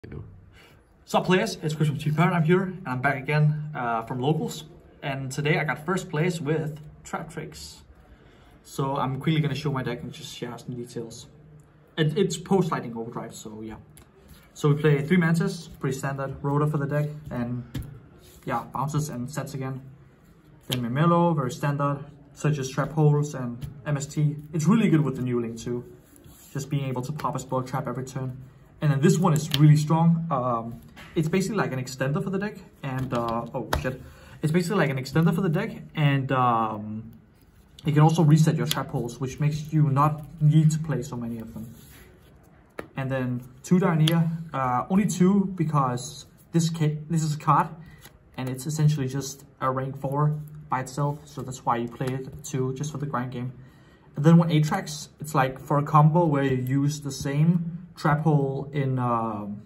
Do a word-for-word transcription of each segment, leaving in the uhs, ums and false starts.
What's up, players? It's Chris from Team Paradigm here, and I'm back again uh, from locals. And today I got first place with Traptrix. So I'm quickly going to show my deck and just share some details. It, it's post Lightning Overdrive, so yeah. So we play three Mantis, pretty standard rotor for the deck, and yeah, bounces and sets again. Then Memelo, very standard, such as Trap Holes and M S T. It's really good with the new link too, just being able to pop a spell trap every turn. And then this one is really strong. Um, it's basically like an extender for the deck, and uh, oh shit, it's basically like an extender for the deck, and um, it can also reset your trap holes, which makes you not need to play so many of them. And then two Darnia, uh, only two because this this is a card, and it's essentially just a rank four by itself, so that's why you play it two, just for the grind game. And then one Traptrix, it's like for a combo where you use the same trap hole in um,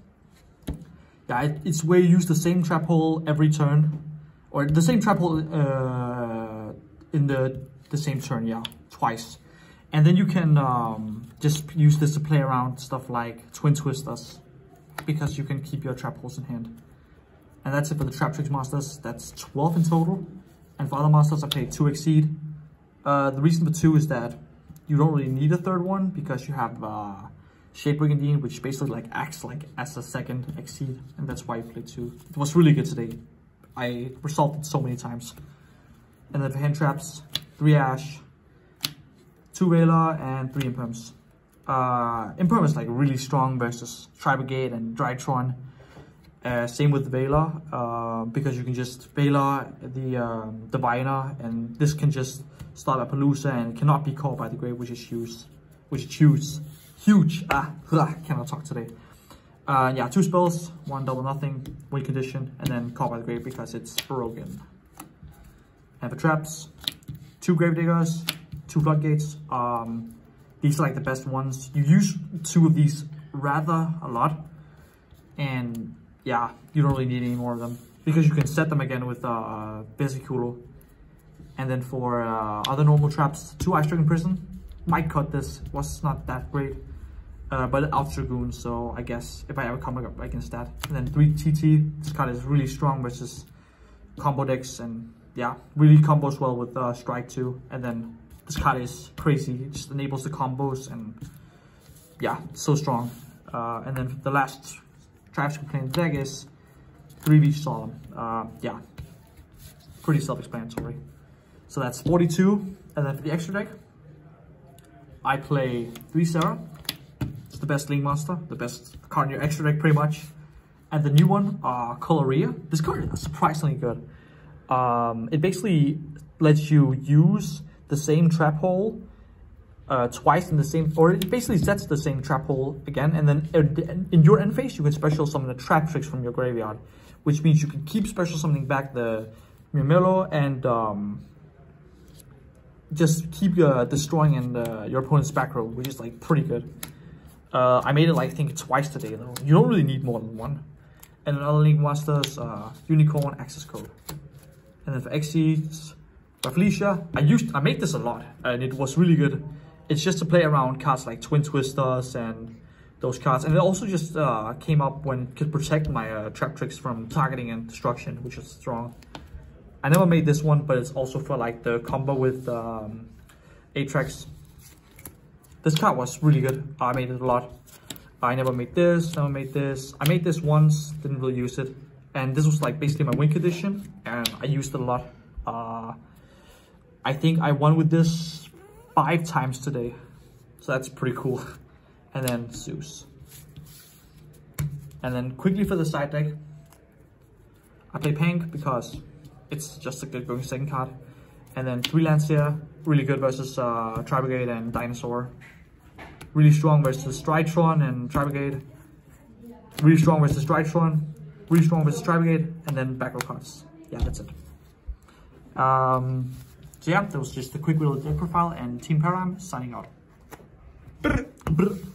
yeah it, it's where you use the same trap hole every turn, or the same trap hole uh, in the the same turn, yeah, twice. And then you can um, just use this to play around stuff like Twin Twisters, because you can keep your trap holes in hand. And that's it for the Traptrix monsters. That's twelve in total. And for other monsters I played two Exceed. Uh, the reason for two is that you don't really need a third one, because you have uh, Shape Brigandine, which basically like acts like as a second Exceed, and that's why I played two. It was really good today. I resolved it so many times. And then for hand traps, three Ash, two Vela, and three Imperms. Uh, Imperm is like really strong versus Tri-Brigade and Drytron. Uh, same with Vela, uh, because you can just Vela the um, Diviner, and this can just stop a Palooza and cannot be caught by the grave, which is huge. Which is huge. Huge. Ah, ugh, cannot talk today. Uh, yeah, two spells, one double nothing, win condition, and then caught by the grave because it's broken. And for traps, two Gravediggers, two Floodgates. Um, these are like the best ones. You use two of these rather a lot, and yeah, you don't really need any more of them, because you can set them again with uh, Vesicule. And then for uh, other normal traps, two Ice Dragon Prison. Might cut this, was not that great. Uh, but Out Dragoon, so I guess if I ever come up against that. And then three T T, this card is really strong versus combo decks, and yeah, really combos well with uh, Strike too. And then this card is crazy, it just enables the combos, and yeah, so strong. Uh, and then the last Traps we play in the deck is three Reach Solemn. Uh, yeah, pretty self-explanatory. So that's forty-two, and then for the extra deck, I play three Sarah. It's the best Link monster, the best card in your extra deck pretty much. And the new one, uh, Colorea. This card is surprisingly good. Um, it basically lets you use the same trap hole uh, twice in the same, or it basically sets the same trap hole again. And then in your end phase, you can special summon a Traptrix from your graveyard, which means you can keep special summoning back the Memelo and um, just keep uh, destroying in uh, your opponent's back row, which is like pretty good. Uh, I made it like I think twice today though. You don't really need more than one. And then other Link monsters, uh, Unicorn, Access Code. And then for Exceeds, for Felicia, I used I made this a lot, and it was really good. It's just to play around cards like Twin Twisters and those cards, and it also just uh, came up when it could protect my uh, Traptrix from targeting and destruction, which is strong. I never made this one, but it's also for like the combo with um, Traptrix. This card was really good. I made it a lot. I never made this, never made this. I made this once, didn't really use it. And this was like basically my win condition, and I used it a lot. Uh, I think I won with this five times today. So that's pretty cool. And then Zeus. And then quickly for the side deck, I play Pank because it's just a good going second card. And then three Lancia, really good versus uh, Tri-Brigade and Dinosaur. Really strong versus Drytron and Tri-Brigade. Really strong versus Drytron. Really strong versus Tri-Brigade. And then back row cards. Yeah, that's it. Um, so yeah, that was just a quick little deck profile, and Team Paradigm signing out.